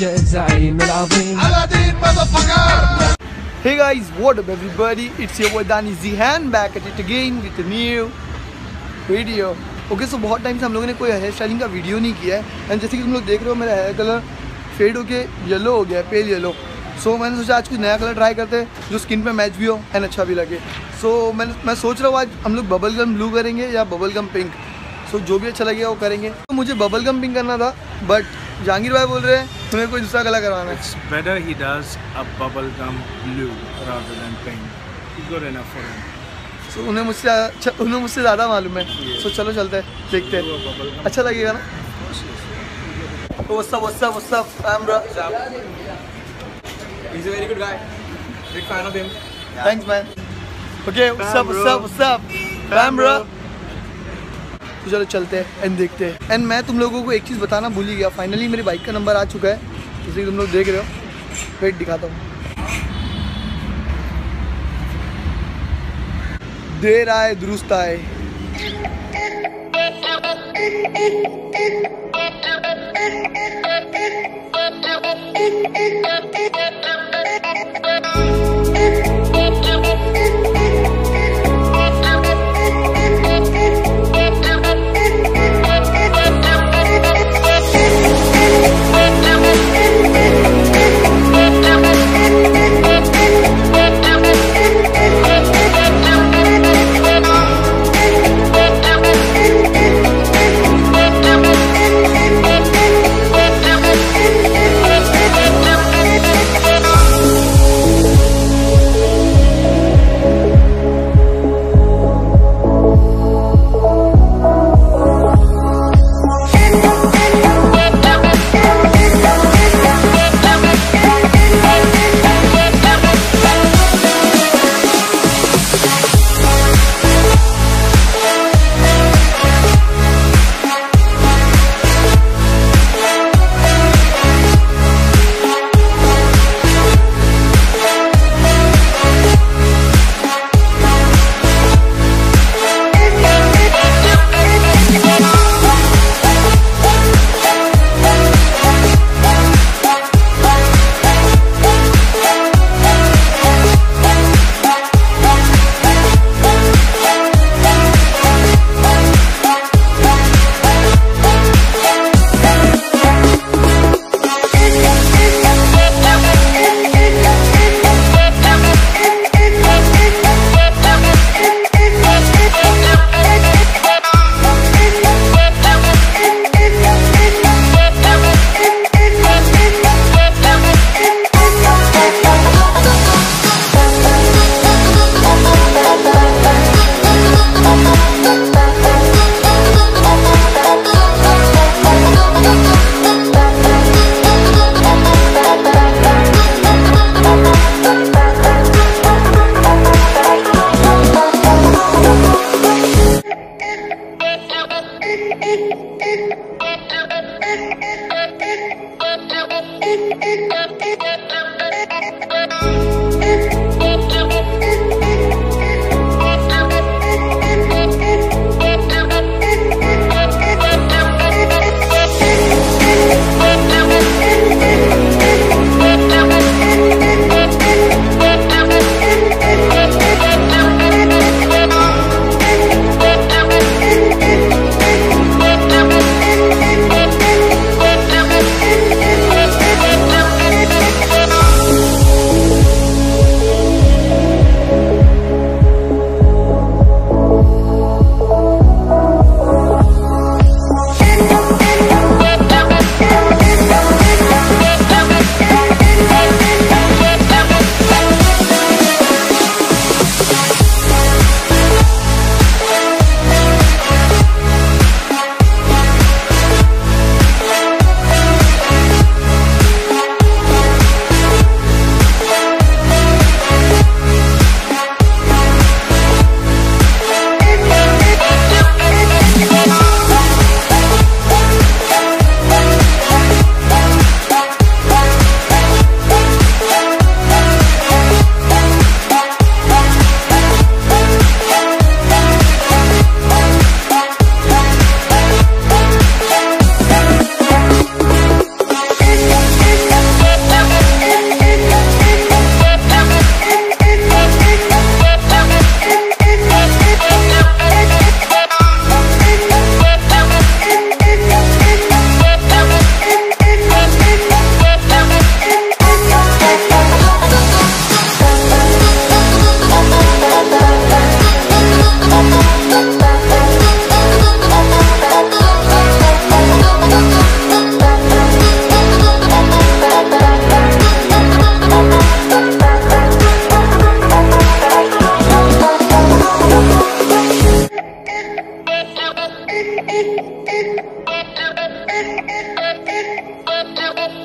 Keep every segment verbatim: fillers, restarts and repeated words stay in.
جاء الزعيم العظيم. Hey guys, what up everybody? It's your boy Danish Zehen back at it again with a new video. Okay, so बहुत time से हम लोगों ने कोई hair styling का video नहीं किया है एंड जैसे कि तुम लोग देख रहे हो मेरा हेयर कलर फेड होके येलो हो गया है, पेल येलो. सो so, मैंने सोचा आज कुछ नया कलर ट्राई करते हैं जो स्किन पे मैच भी हो एंड अच्छा भी लगे. सो so, मैं मैं सोच रहा हूँ आज हम लोग बबल गम ब्लू करेंगे या bubble gum pink. So so, जो भी अच्छा लगेगा वो करेंगे. तो मुझे बबल गम पिंक करना था बट जहांगीर भाई बोल रहे हैं तुम्हें कोई दूसरा कलर करवाना है. It's better he does a bubble gum blue rather than pink. Good enough for him. So, उन्हें मुझसे अच्छा उन्हें मुझसे ज़्यादा मालूम है. सो so, चलो चलते हैं देखते हैं अच्छा लगेगा ना. तो what's up, what's up, what's up, I'm bro. He's a very good guy. Big fan of him. Thanks man. Okay, what's up, what's up, what's up, I'm bro. तो चलो चलते हैं एंड देखते हैं. एंड मैं तुम लोगों को एक चीज़ बताना भूल ही गया. फाइनली मेरी बाइक का नंबर आ चुका है जैसे कि तुम लोग देख रहे हो. वेट दिखाता हूँ. देर आए दुरुस्त आए.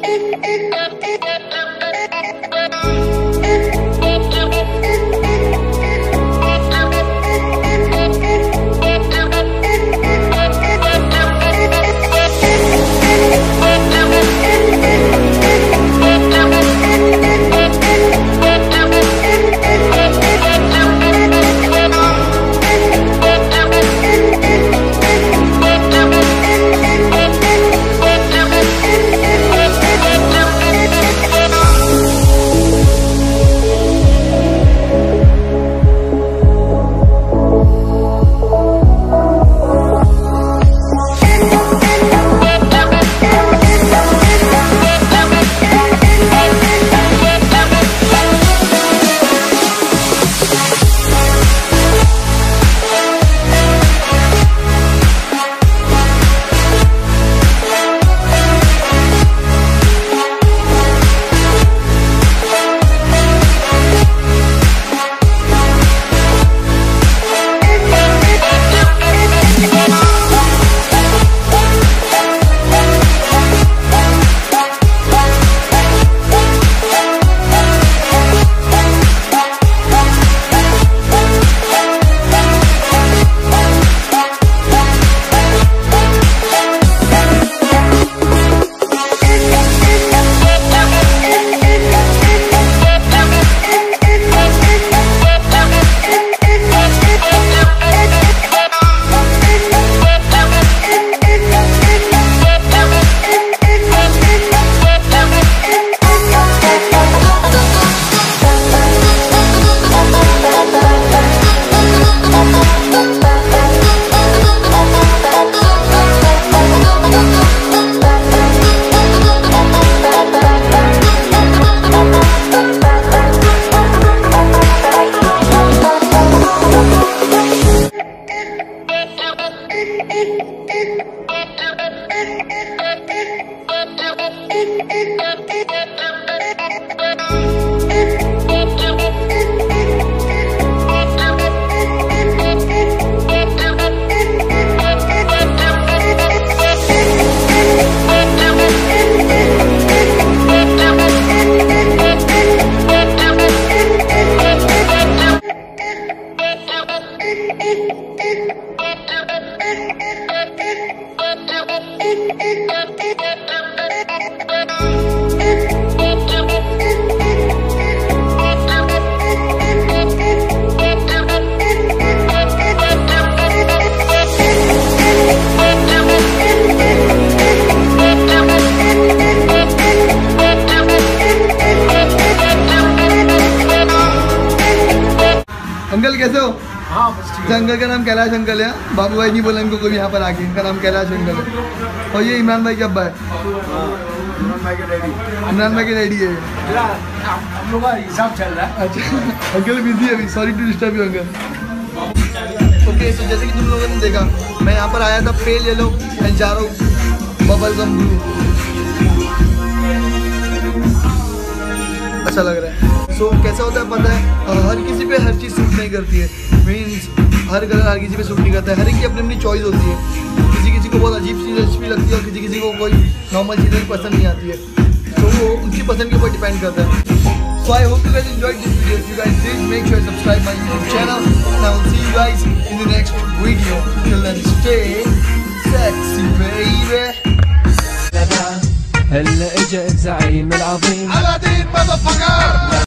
अंकल कैसे हो? हाँ बस ठीक है। अंकल का नाम कैलाश अंकल है। बाबू भाई नहीं बोला इनको कोई यहाँ पर आके, इनका नाम कैलाश अंकल है। और ये इमरान भाई के अब्बा है। इमरान भाई के डैडी। इमरान भाई के डैडी है। हम लोग का हिसाब चल रहा है। अच्छा अंकल बिजी है अभी, sorry to disturb you uncle. Okay so जैसे कि तुम लोगों ने देखा, मैं यहाँ पर आया था पेल येलो एंड जारो बबल गम ब्लू। अच्छा लग रहा है। सो so, कैसा होता है पता है, हर किसी पे हर चीज़ सूट नहीं करती है। मीन्स हर कलर हर किसी पे सूट नहीं करता है। हर एक की अपनी अपनी चॉइस होती है। किसी किसी को बहुत अजीब चीज़ अच्छी लगती है और किसी किसी को कोई नॉर्मल चीज़ें पसंद नहीं आती है। तो so, वो उनकी पसंद के ऊपर डिपेंड करता है। So I hope you guys enjoyed this video. If you guys did, make sure subscribe my YouTube channel and I will see you guys in the next video. Till then stay sexy baby. هلا اجا الزعيم العظيم على دين ماذا